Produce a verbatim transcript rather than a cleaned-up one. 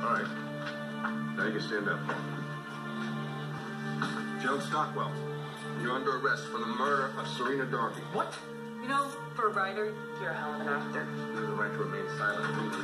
All right. Now you can stand up. Gerald Stockwell, you're under arrest for the murder of Serena Darby. What? You know, for a writer, you're a hell of an actor. You have the right to remain silent.